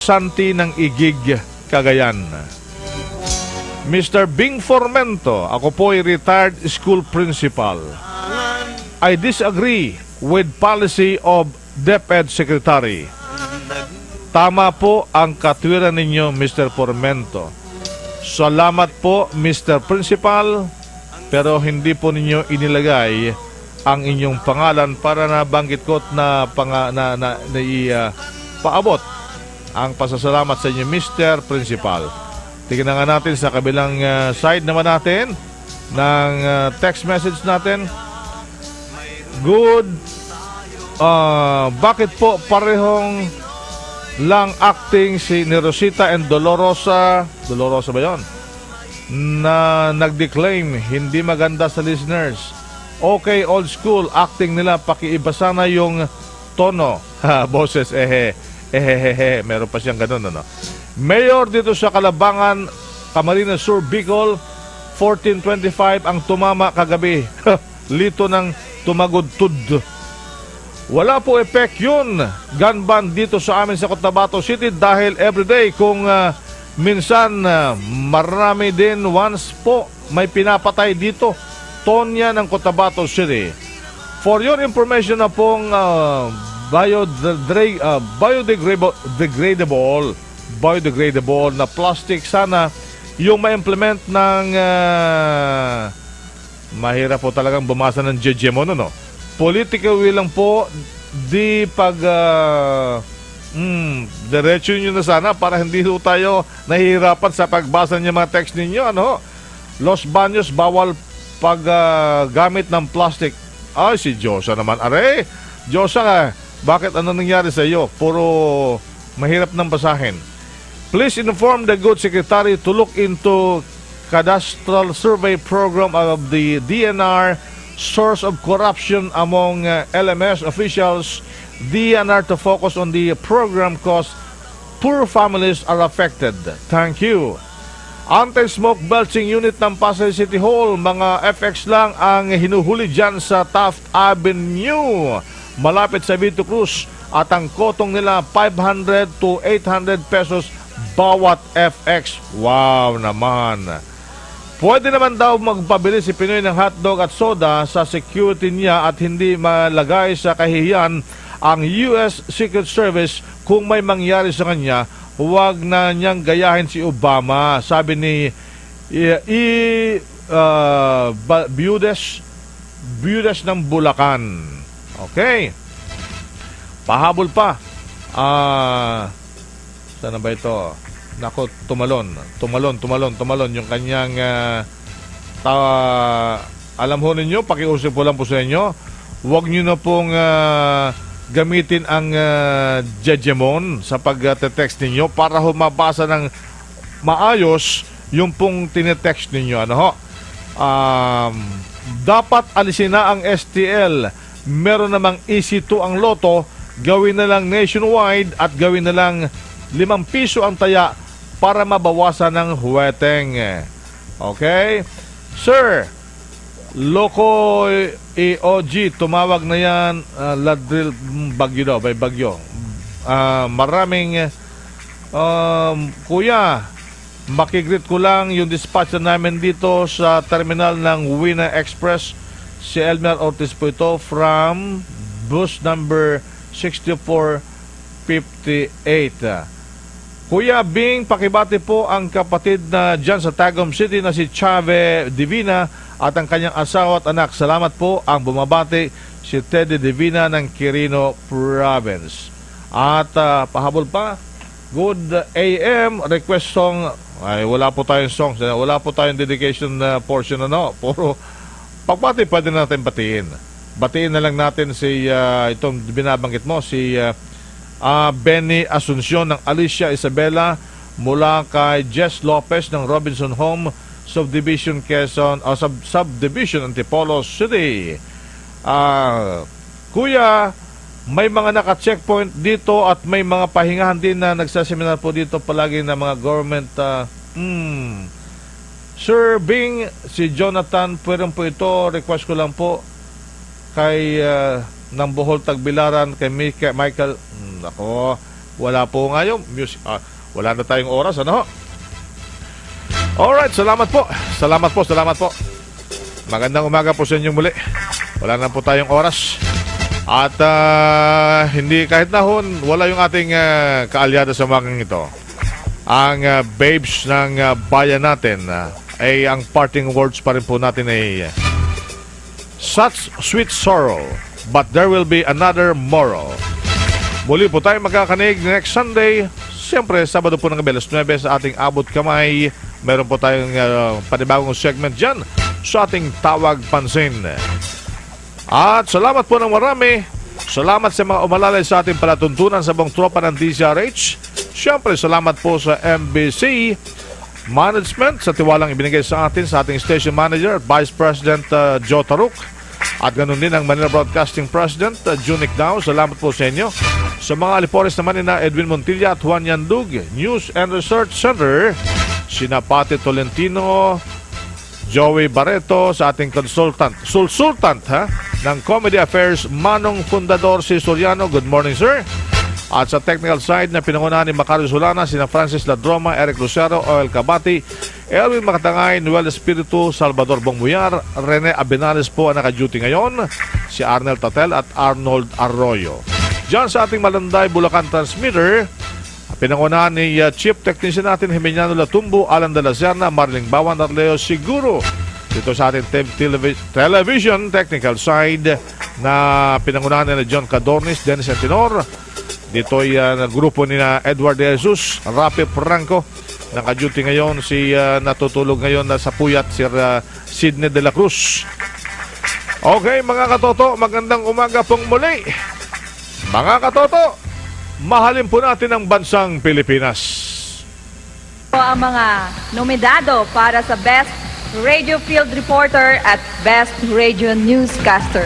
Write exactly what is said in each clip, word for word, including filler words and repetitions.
Santi ng Igig, Cagayan. Mister Bing Formento, ako po ay retired school principal. I disagree with policy of DepEd Secretary. Tama po ang katwiran ninyo, Mister Formento. Salamat po, Mister Principal, pero hindi po ninyo inilagay ang inyong pangalan para nabanggit ko na, panga, na, na, na uh, paabot ang pasasalamat sa inyo, Mister Principal. Tingnan nga natin sa kabilang uh, side naman natin ng uh, text message natin. Good. Uh, bakit po parehong lang acting si Nerosita and Dolorosa, Dolorosa ba yun? Na nag-declaim hindi maganda sa listeners. Okay, old school, acting nila, pakiiba sana yung tono. Ha, boses, ehe, ehehehe, meron pa siyang ganun, ano? Mayor dito sa Kalabangan, Camarines Sur, Bicol, fourteen twenty-five ang tumama kagabi. Lito ng tumagudtud. Wala po effect yun, gun ban dito sa amin sa Cotabato City dahil everyday kung uh, minsan uh, marami din once po may pinapatay dito. Tonya ng Cotabato City. For your information na pong uh, biodegradable, uh, biodegradable, degradable, biodegradable na plastic, sana yung ma-implement ng uh, mahirap po talagang bumasa ng Jejemon, no? Political will lang po, di pag uh, mm, diretso nyo na sana para hindi po tayo nahihirapan sa pagbasa niya mga text ninyo, ano? Los Baños, bawal paggamit uh, ng plastic. Ay, si Josa naman. Are, Josa, bakit ano nangyari sa iyo? Puro mahirap ng basahin. Please inform the good secretary to look into cadastral survey program of the D N R, source of corruption among uh, L M S officials. D N R to focus on the program cause poor families are affected. Thank you. Anti-smoke belching unit ng Pasay City Hall, mga F X lang ang hinuhuli dyan sa Taft Avenue, malapit sa Vito Cruz, at ang kotong nila five hundred to eight hundred pesos bawat F X. Wow naman. Pwede naman daw magpabili si Pinoy ng hotdog at soda sa security niya at hindi malagay sa kahihiyan ang U S Secret Service. Kung may mangyari sa kanya, huwag na niyang gayahin si Obama, sabi ni I, I uh, Budes Budes ng Bulacan. Okay, pahabol pa. Ah, uh, sana ba ito? Nako, tumalon, tumalon, tumalon, tumalon yung kanyang uh, ta alam ho ninyo, pakiusap po lang po sa inyo, huwag nyo na pong uh, gamitin ang uh, Jejemon sa pag-text ninyo para humabasa ng maayos yung pong tinetext ninyo. Ano ho? Um, dapat alisin na ang S T L. Meron namang easy to ang loto, gawin na lang nationwide at gawin na lang limang piso ang taya para mabawasan ng huweteng. Okay? Sir, Loco E O G, tumawag na yan, uh, Ladril, bagyo daw, may bagyo. Uh, maraming, um, kuya, makigreet ko lang yung dispatcher namin dito sa terminal ng Wina Express. Si Elmer Ortiz po ito from bus number sixty-four fifty-eight. Kuya Bing, pakibati po ang kapatid na dyan sa Tagum City na si Chave Divina at ang kanyang asawa at anak. Salamat po. Ang bumabati si Teddy Divina ng Quirino Province. At uh, pahabol pa, good A M request song. Ay, wala po tayong songs. Wala po tayong dedication uh, portion. Ano? Puro pagbati pwede natin batiin. Batiin na lang natin si uh, itong binabanggit mo, si uh, Uh, Benny Asuncion ng Alicia Isabela, mula kay Jess Lopez ng Robinson Home Subdivision Quezon, o uh, sub Subdivision Antipolo City. Uh, kuya, may mga naka-checkpoint dito at may mga pahingahan din na nagsaseminar po dito palagi na mga government. Uh, hmm. Sir Bing, si Jonathan, pwede po ito, request ko lang po kay uh, ng Bohol Tagbilaran, kay Michael. Hmm, ako, Wala po nga yung music. Ah, wala na tayong oras, ano? Alright, salamat po. Salamat po, salamat po. Magandang umaga po sa inyong muli. Wala na po tayong oras. At uh, hindi kahit nahon, wala yung ating uh, kaalyado sa umagang ito. Ang uh, babes ng uh, bayan natin uh, ay ang parting words pa rin po natin ay uh, such sweet sorrow, but there will be another morrow. Muli po tayo magkakanig next Sunday. Siyempre, Sabado po ng gabi, alas nuwebe sa ating abot kamay. Meron po tayong uh, panibagong segment dyan sa ating Tawag Pansin. At salamat po ng marami. Salamat sa mga umalalay sa ating palatuntunan sa buong tropa ng D Z R H. Siyempre, salamat po sa M B C Management sa tiwalang ibinigay sa atin sa ating station manager, Vice President uh, Joe Taruk. At ganun din ang Manila Broadcasting President, uh, Junic Dao. Salamat po sa inyo. Sa mga alipores naman ni na Edwin Montilla at Juan Yandug, News and Research Center, sina Pati Tolentino, Joey Barreto, sa ating consultant, sulsultant ha, ng Comedy Affairs, Manong Fundador si Soriano. Good morning, sir. At sa technical side na pinangunahan ni Macario Solana, sina Francis Ladroma, Eric Lucero, Oel Cabati, Elwin Makatangay, Noel Espiritu, Salvador Bongbuyar, Rene Abenales po ang naka-duty ngayon, si Arnel Tatel at Arnold Arroyo. Diyan sa ating Malanday, Bulacan Transmitter, pinangunahan ni uh, Chief Technician natin, Jimeniano Latumbo, Alan de la Serna, Marling Bawan, Arleo Siguro. Dito sa ating te- televi- television technical side na pinangunahan ni John Cadornis, Dennis Antinor. Dito ay uh, grupo ni na Edward De Jesus, Rapi Franco. Naka-duty ngayon si uh, natutulog ngayon na sa puyat si uh, Sidney de la Cruz. Okay mga katoto, magandang umaga pong muli. Mga katoto, mahalin po natin ang bansang Pilipinas. Ang mga nominado para sa Best Radio Field Reporter at Best Radio Newscaster.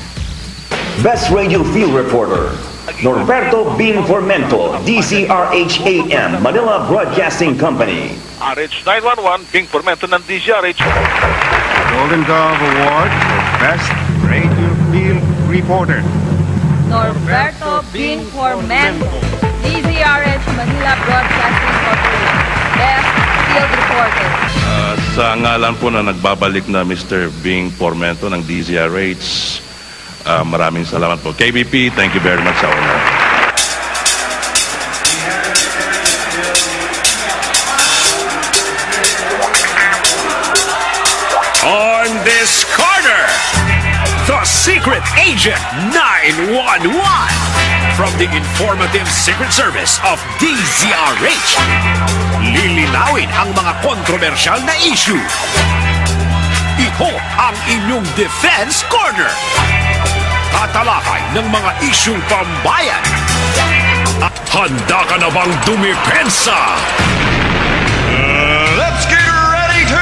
Best Radio Field Reporter, Norberto Bing Formento, D C R H A M, Manila Broadcasting Company. R H nine one one, Bing Formento ng D C R H. Golden Glove Award for Best Radio Field Reporter. Norberto Bing Formento, D Z R H Manila Broadcasting Corporation, Best Field Reporter. Uh, sa ngalan po na nagbabalik na Mister Bing Formento ng D Z R H, uh, maraming salamat po. K B P, thank you very much sa honor. On this corner, the Secret Agent nine one one from the informative Secret Service of D Z R H. Lilinawin ang mga kontrobersyal na issue. Ito ang inyong Defense Corner. Tatalakay ng mga isyung pambayan. At handa ka na bang dumipensa? Uh, let's get ready to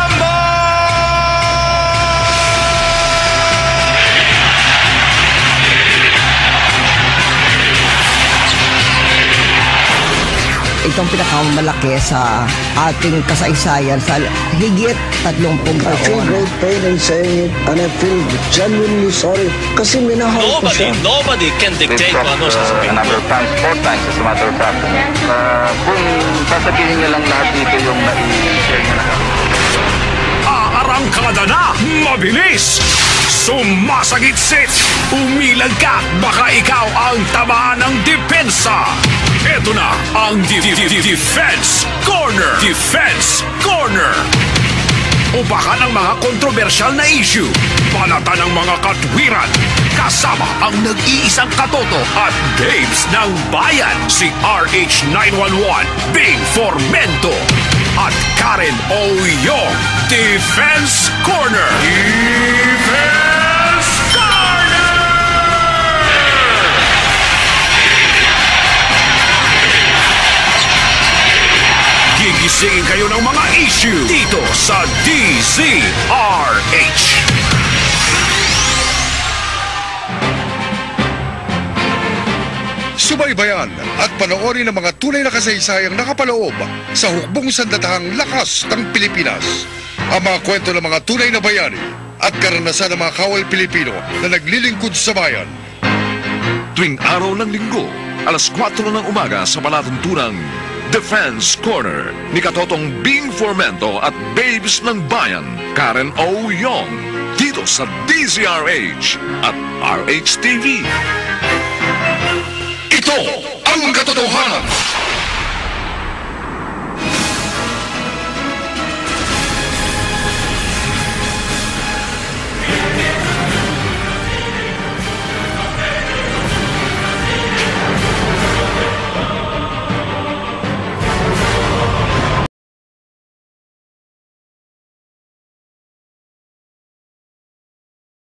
itong pinakamalaki sa ating kasaysayan sa higit tatlongpung I feel taon. great pain in saying it, and I feel genuinely sorry kasi minahal ko Nobody, siya. nobody can dictate kung ano sasabihin. A number of times, four times as a matter of fact. Uh, kung sasabihin niya lang lahat dito yung nai-share niya na. Aarangkada na, mabilis! Sumasagit-sit! Umilag ka, baka ikaw ang tamaan ng depensa! Ito na ang di- di- di- Defense Corner! Defense Corner! Upakan ang mga kontrobersyal na issue, panatan ng mga katwiran, kasama ang nag-iisang katoto at babes ng bayan, si R H nine one one, Bing Formento, at Karen Oyong. Defense Corner! Defense Corner! Gigisingin kayo ng mga issue dito sa D Z R H. Subaybayan at panoorin ang mga tunay na kasaysayang nakapaloob sa hukbong sandatahang lakas ng Pilipinas. Ang mga kwento ng mga tunay na bayani at karanasan ng mga kawal Pilipino na naglilingkod sa bayan. Tuwing araw ng linggo, alas kwatro ng umaga sa palatuntunang Defense Corner ni Katotong Bing Formento at Babes ng Bayan, Karen O. Yong, dito sa D Z R H at R H T V. Ito ang katotohanan.